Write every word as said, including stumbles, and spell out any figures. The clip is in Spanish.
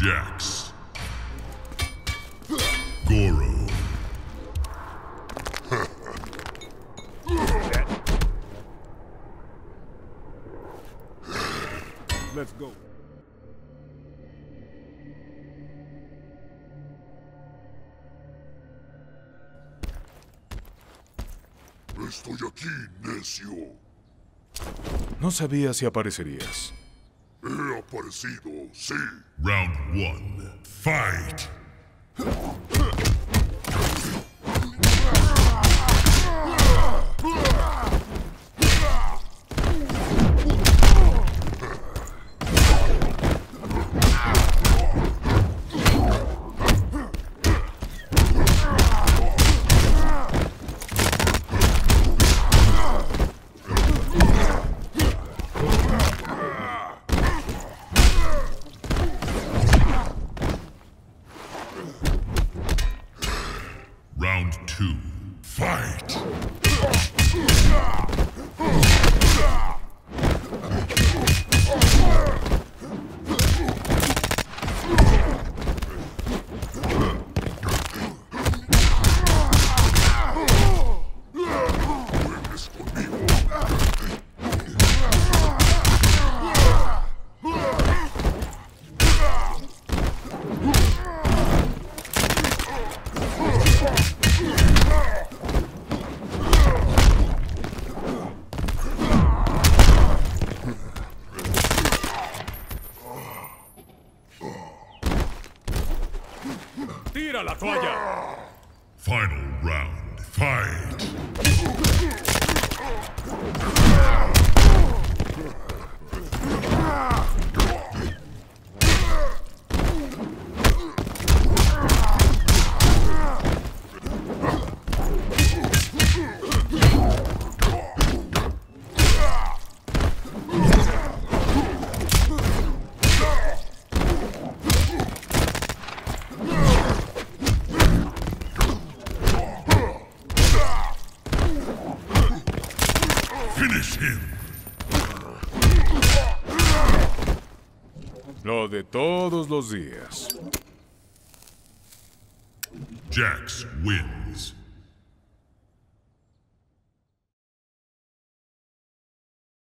Jax. Goro. Let's go. Estoy aquí, necio. No sabía si aparecerías. He aparecido, sí. Round one. Fight! Round two. Fight! Vuelves conmigo. ¡Tira la toalla! Final round. Fight! Finish him! Lo de todos los días. Jax wins.